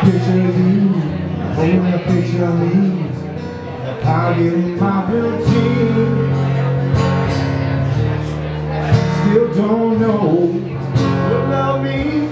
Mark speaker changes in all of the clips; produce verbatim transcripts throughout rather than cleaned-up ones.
Speaker 1: picture of you, holding a picture of me, I get in my routine. Still don't know what love means.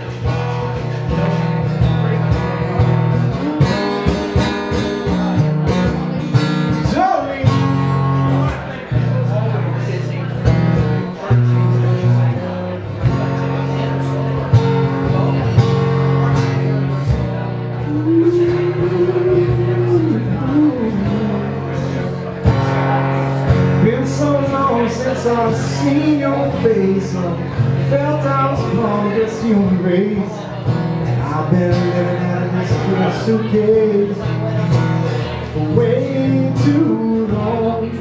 Speaker 1: Since I've seen your face, I felt I was part of this human race. I've been living out of this little suitcase for way too long.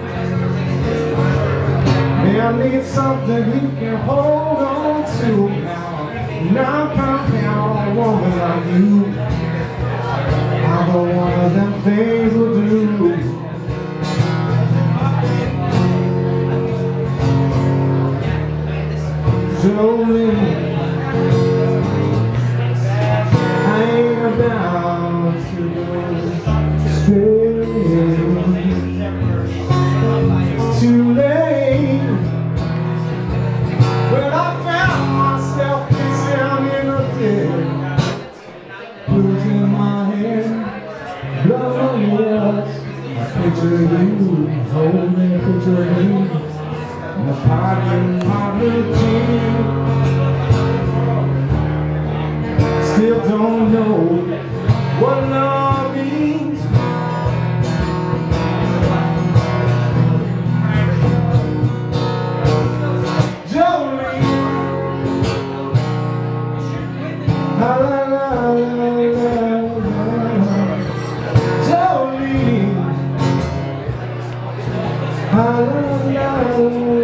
Speaker 1: Man, I need something we can hold on to now. Now come down, a woman like you. I know one of them things will do. Slowly, I ain't about to go straight. It's too late. When I found myself down in a pit, blues in my head, blood on the walls. I picture you, holding a picture of you. I'm a part of my routine. Still don't know what love means. Jolene, la la la la la. Jolene, la la la la.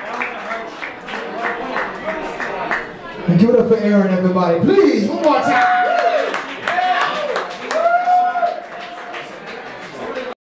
Speaker 1: And give it up for Aaron, everybody. Please, one more time.